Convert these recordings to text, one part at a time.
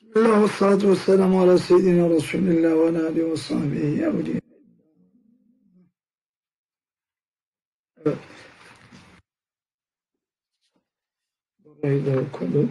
Bismillah ve salatu ve selamu ala seyyidina Resulillah ve ala alihi ve sahbihi evliya. Evet. Burayı da okuduk.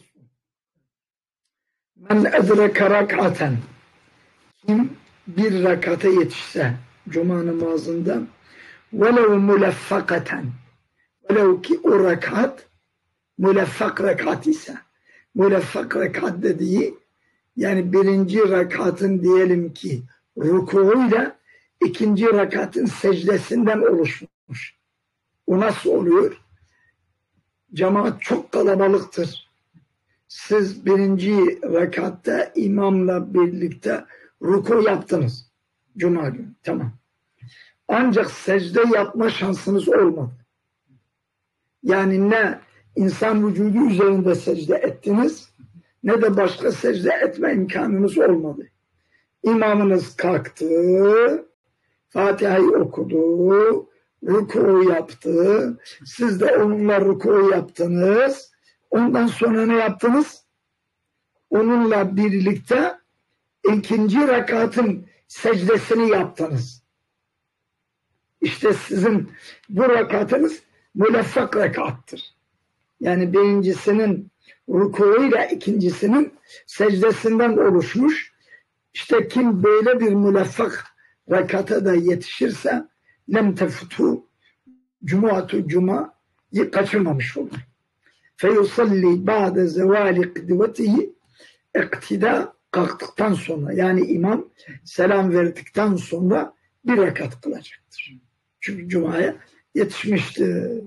Men edreke rak'aten. Kim bir rakata yetişse cuma namazında velev muleffakaten, velev ki o rekat muleffak rekat ise, muleffak rekat dediği yani birinci rekatın diyelim ki rukuğuyla ikinci rekatın secdesinden oluşmuş. O nasıl oluyor? Cemaat çok kalabalıktır. Siz birinci rekatta imamla birlikte ruku yaptınız. Cuma günü. Tamam. Ancak secde yapma şansınız olmadı. Yani ne insan vücudu üzerinde secde ettiniz ne de başka secde etme imkanınız olmadı. İmamınız kalktı, Fatiha'yı okudu, ruku yaptı, siz de onunla ruku yaptınız. Ondan sonra ne yaptınız? Onunla birlikte ikinci rekatın secdesini yaptınız. İşte sizin bu rekatınız muleffak rekattır. Yani birincisinin rukuyla ikincisinin secdesinden oluşmuş. İşte kim böyle bir muleffak rekata da yetişirse lem tefutu cuma'tu cuma'yı kaçırmamış olur. Feyusalli ba'de zevali kıdvetihi iktida kalktıktan sonra yani imam selam verdikten sonra bir rekat kılacaktır. Çünkü cumaya yetişmiştir.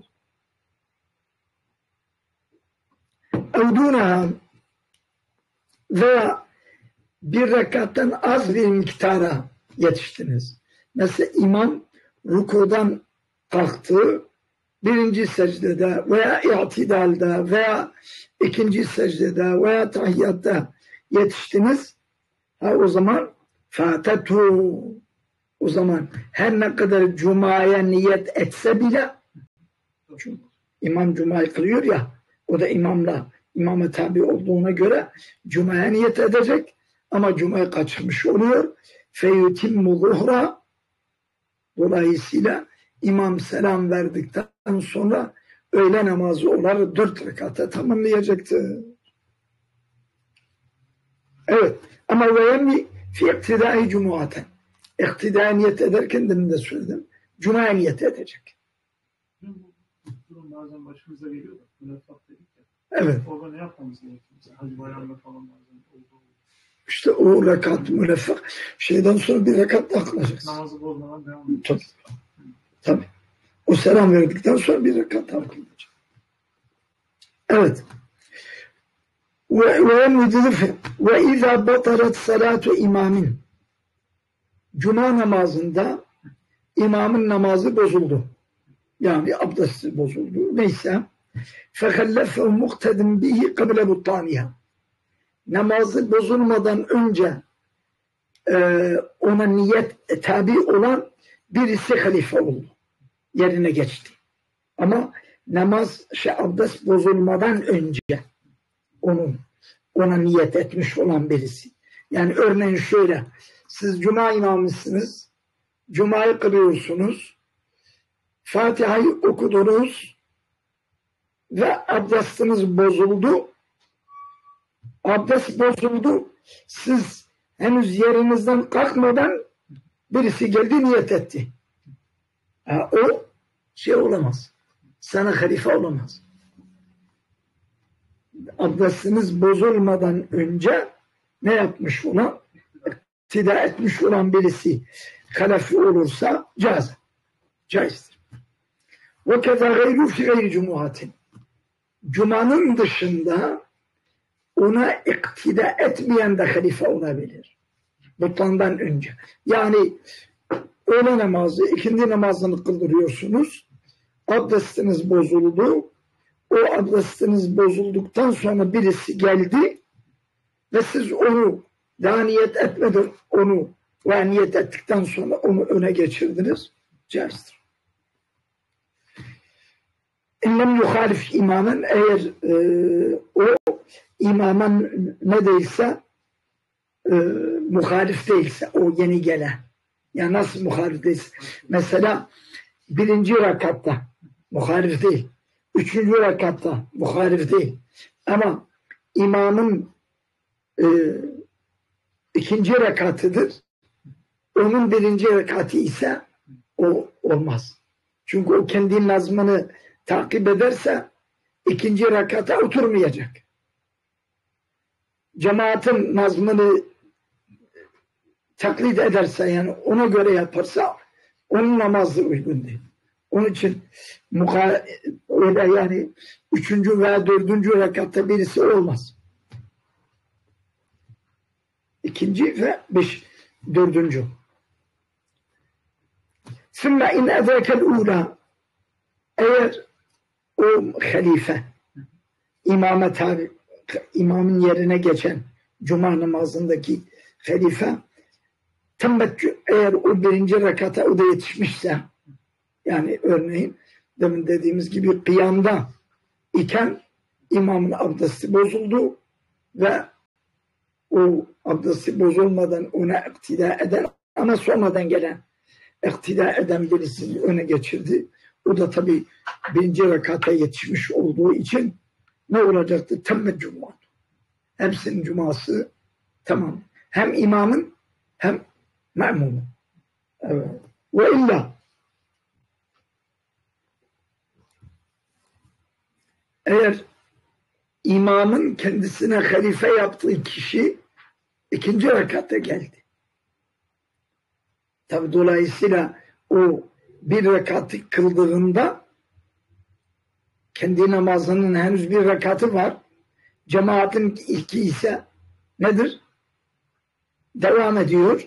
Evdûneha veya bir rekattan az bir miktara yetiştiniz. Mesela imam rukudan kalktı, birinci secdede veya i'tidalda veya ikinci secdede veya tahiyyatta yetiştiniz. O zaman fatetu, o zaman her ne kadar cumaya niyet etse bile, çünkü imam cumayı kılıyor ya, o da imama tabi olduğuna göre cumaya niyet edecek ama cumayı kaçırmış oluyor. Feyutimmu zuhra, dolayısıyla imam selam verdikten sonra öğle namazı olarak 4 rekata tamamlayacaktır. Evet. Ama ve yemmi fi iktidai cumuaten. İktidai niyet ederken demin de söyledim. Cuma'ya niyet edecek. Durum bazen başımıza geliyor da. Mülaffak dedik ya. Evet. Orada ne yapmamız gerekiyor? Hacı bayramda falan bazen oldu. İşte o rekat mülaffak. Şeyden sonra bir rekat daha kılacaksın. Namazı bozmadan devam edeceğiz. Tabii. O selam verdikten sonra bir rekat daha kılacak. Evet. Ve izâ batarat salâtu imâmin. Cuma namazında imamın namazı bozuldu. Yani abdesti bozuldu. Neyse. فَخَلَّفَهُ مُقْتَدٍ بِهِ قَبْلَ بُطَّانِيَا. Namazı bozulmadan önce ona niyet tabi olan birisi halife oldu. Yerine geçti. Ama abdest bozulmadan önce ona niyet etmiş olan birisi. Yani örneğin şöyle, siz cuma imamısınız, cumayı kılıyorsunuz, Fatiha'yı okudunuz ve abdestiniz bozuldu. Abdest bozuldu. Siz henüz yerinizden kalkmadan birisi geldi niyet etti. O olamaz. Sana halife olamaz. Abdestiniz bozulmadan önce ne yapmış ona? İktida etmiş olan birisi halife olursa caizdir. Ve keza gayru fi gayri cumuatin. Cuma'nın dışında ona iktida etmeyen de halife olabilir. Butlandan önce. Yani öğle namazı, ikindi namazını kıldırıyorsunuz. Abdestiniz bozuldu. O abdestiniz bozulduktan sonra birisi geldi ve siz onu daha niyet etmeden onu ve niyet ettikten sonra onu öne geçirdiniz. Caizdir. İllem yuhalif imamen, eğer o imama ne değilse muhalif değilse o yeni gelen. Ya nasıl muhalif değilse? Mesela birinci rekatta muhalif değil. Üçüncü rekatta muhalif değil. Ama imamın ikinci rekatıdır. Onun birinci rekatı ise o olmaz. Çünkü o kendi nazmını takip ederse ikinci rekata oturmayacak. Cemaatin nazmını taklit ederse yani ona göre yaparsa onun namazı uygun değil. Onun için öyle yani üçüncü veya dördüncü rekatta birisi olmaz. İkinci ve dördüncü. Sümme in edrekel ula, eğer o halife imamın yerine geçen cuma namazındaki halife eğer o birinci rekata o da yetişmişse, yani örneğin demin dediğimiz gibi kıyamda iken imamın abdesti bozuldu ve o abdesti bozulmadan ona iktida eden ama sonradan gelen iktida eden birisini öne geçirdi. O da tabii birinci rekata yetişmiş olduğu için ne olacaktı? Temmet cuma. Hepsinin cuması tamam. Hem imamın hem me'mumun. Evet. Ve illa eğer imamın kendisine halife yaptığı kişi ikinci rekatta geldi. Tabi dolayısıyla o bir rekatı kıldığında kendi namazının henüz bir rekatı var. Cemaatin ilki ise nedir? Devam ediyor.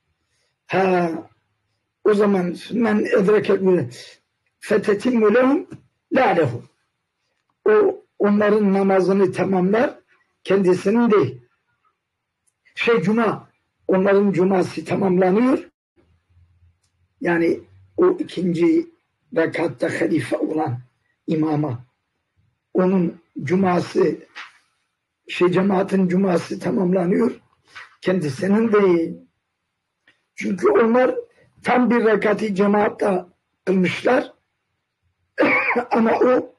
O zaman men edreke fetetimmu lehum la lehum. O onların namazını tamamlar, kendisinin değil. Cuma, onların cuması tamamlanıyor. Yani o ikinci rekatta halife olan imama onun cuması cemaatin cuması tamamlanıyor. Kendisinin değil. Çünkü onlar tam bir rekatı cemaatle kılmışlar. Ama o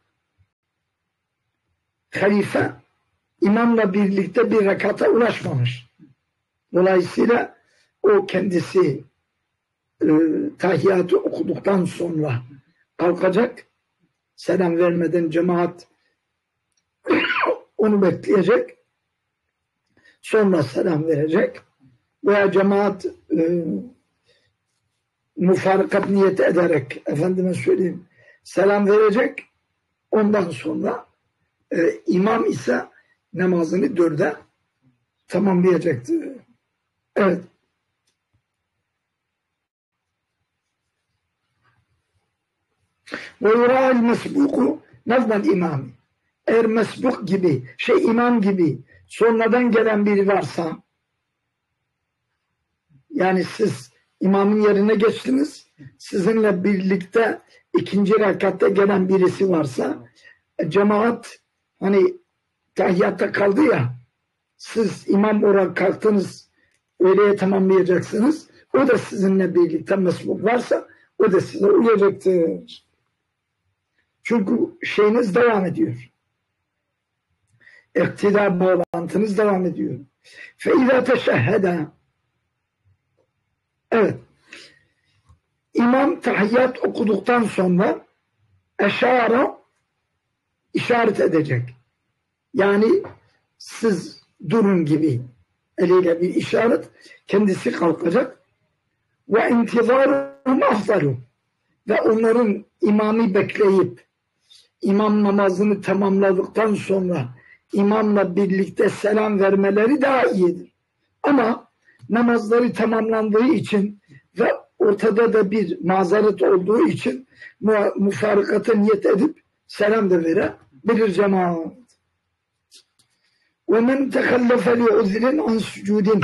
halife imamla birlikte bir rekata ulaşmamış. Dolayısıyla o kendisi tahiyyatı okuduktan sonra kalkacak. Selam vermeden cemaat onu bekleyecek. Sonra selam verecek. Veya cemaat mufarikat niyeti ederek efendime söyleyeyim selam verecek. Ondan sonra imam ise namazını dörde tamamlayacaktı. Evet. Ve yura'il mesbuku nazman imami. Eğer mesbuk gibi, imam gibi sonradan gelen biri varsa, yani siz imamın yerine geçtiniz, sizinle birlikte ikinci rekatta gelen birisi varsa, cemaat hani tahiyyatta kaldı ya, siz imam olarak kalktınız, öğleye tamamlayacaksınız, o da sizinle birlikte mesbuk varsa, o da size uyacaktır. Çünkü şeyiniz devam ediyor. İktidar bağlantınız devam ediyor. فَاِذَا تَشَهَّدَ Evet. İmam tahiyyat okuduktan sonra eşara işaret edecek. Yani siz durun gibi eliyle bir işaret, kendisi kalkacak. Ve intizaruhum afdalu. Ve onların imamı bekleyip imam namazını tamamladıktan sonra imamla birlikte selam vermeleri daha iyidir. Ama namazları tamamlandığı için ve ortada da bir mazeret olduğu için mufarikata niyet edip selam da verebilir cemaat. وَمَنْ تَخَلَّفَ لِعُذْرٍ عَنْ سُجُودٍ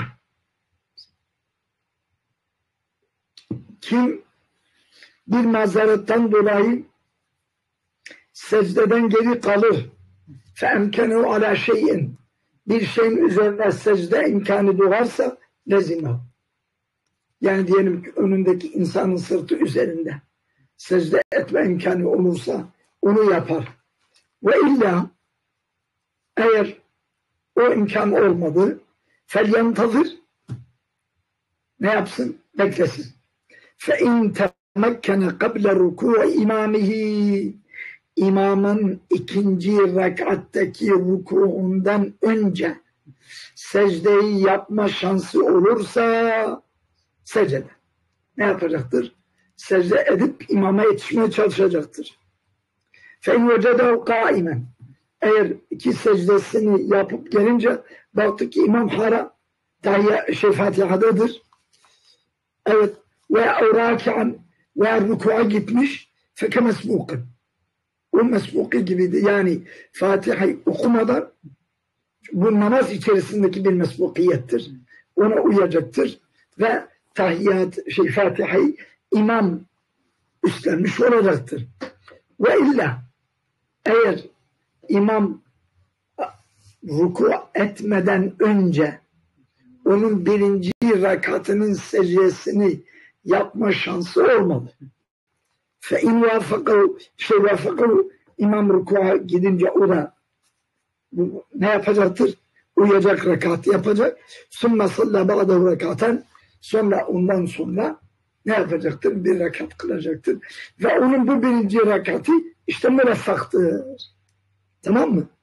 Kim bir mazeretten dolayı secdeden geri kalır فَاَمْكَنُوا عَلَى شَيْءٍ bir şeyin üzerine secde imkanı doğarsa lezime. Yani diyelim ki önündeki insanın sırtı üzerinde secde etme imkanı olursa onu yapar. Ve illa eğer o imkan olmadı felyentazir ne yapsın? Beklesin. فَاِنْ تَمَكَّنَ قَبْلَ رُكُوعِ imamihi imamın ikinci rekattaki rukuundan önce secdeyi yapma şansı olursa secde. Ne yapacaktır? Secde edip imama yetişmeye çalışacaktır. فَاِنْ وَجَدَهُ قَائِمًا eğer iki secdesini yapıp gelince baktı ki imam hala Fatiha'dadır. Evet. Veya raki'an veya ruku'a gitmiş feke mesbukin. O mesbuki gibiydi. Yani Fatiha'yı okumadan bu namaz içerisindeki bir mesbukiyettir. Ona uyacaktır ve Fatiha'yı imam üstlenmiş olacaktır. Ve illa eğer imam ruku etmeden önce onun birinci rekatının secdesini yapma şansı olmadı. فَاِنْ وَافَقَوْ imam ruku'a gidince o da ne yapacaktır? Uyacak rekatı yapacak. ثُمَّ صَلَّى بَعْدَهُ rekaten sonra ondan sonra ne yapacaktır? Bir rekat kılacaktır. Ve onun bu birinci rekatı işte müreffaktır. Tamam mı?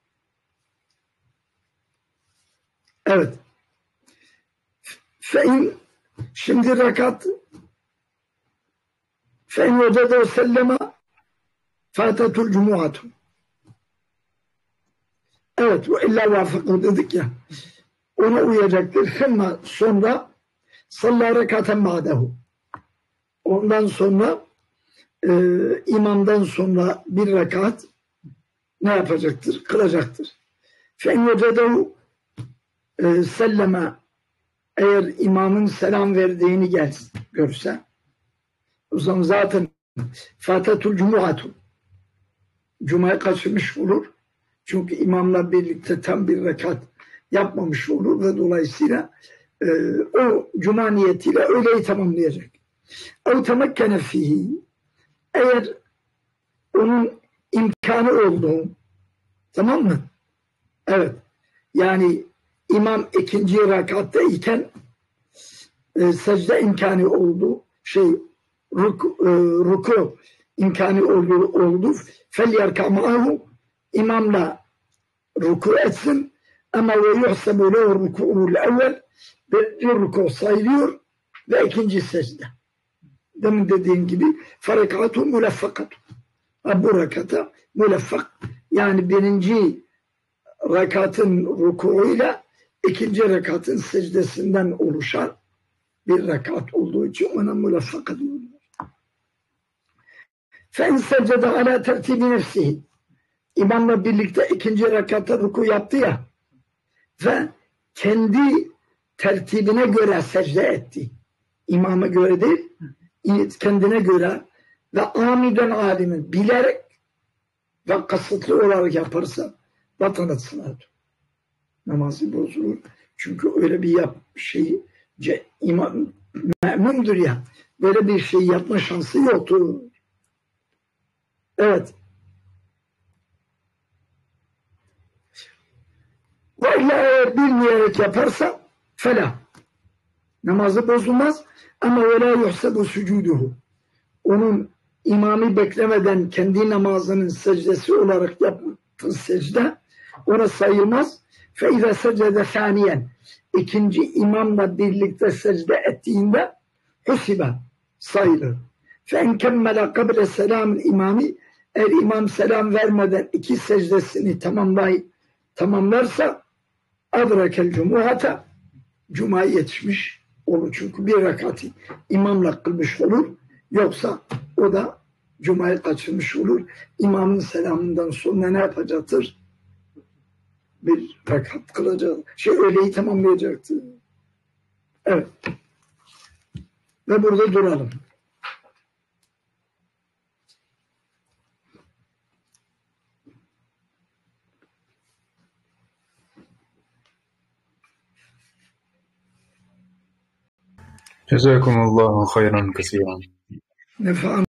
Evet. Şimdi rekat فَاِنْ وَجَدَوْ سَلَّمَ فَاتَتُ الْجُمُعَةُ Evet. İlla vafıkı dedik ya. Ona uyacaktır. Ama sonra salla rekaten ma'dehu. Ondan sonra imamdan sonra bir rekat ne yapacaktır? Kılacaktır. فَاِنْ وَجَدَوْ selleme eğer imamın selam verdiğini görse o zaman zaten Fatatul Cumu'atu Cuma'yı kaçırmış olur. Çünkü imamla birlikte tam bir rekat yapmamış olur ve dolayısıyla o Cuma niyetiyle öğleyi tamamlayacak. اَوْ تَمَكَّنَ فِيهِ eğer onun imkanı olduğu tamam mı? Evet. Yani imam ikinci rekatta iken secde imkanı oldu. Ruku imkanı oldu. فَلْيَرْكَ مَعَهُ imamla ruku etsin ama ve yuhsebu lehu ruku'ul evvel bir ruku sayılıyor ve ikinci secde. Demin dediğim gibi farekatu muleffakatu. Bu rekata muleffak yani birinci rekatın rukuuyla ikinci rekatın secdesinden oluşan bir rekat olduğu için ona muleffak diyorlar. فَاِنْ سَجَّدَ عَلَى تَرْتِبِ نَفْسِهِ İmamla birlikte ikinci rekatta ruku yaptı ya ve kendi tertibine göre secde etti. İmama göre değil, kendine göre ve amiden alimin bilerek ve kasıtlı olarak yaparsa vatanat sınadır. Namazı bozulur. Çünkü öyle bir imam memnundur ya. Böyle bir şey yapma şansı yoktur. Evet. Ve eğer bilmeyerek yaparsa fela. Namazı bozulmaz ama ve la yuhsebu sucuduhu. Onun imamı beklemeden kendi namazının secdesi olarak yaptığı secde ona sayılmaz. Fe izâ secde saniyen ikinci imamla birlikte secde ettiğinde husibe sayılır. Fe en kemmele kable selamil imami eğer imam selam vermeden iki secdesini tamamlarsa adrekel cumuhata Cuma'ya yetişmiş olur. Çünkü bir rekatı imamla kılmış olur. Yoksa o da Cuma'yı kaçırmış olur. İmamın selamından sonra ne yapacaktır? Bir rekat kılacak. Öğleyi tamamlayacaktır. Evet. Ve burada duralım. جزاكم الله خيرا كثيرا. نفعنا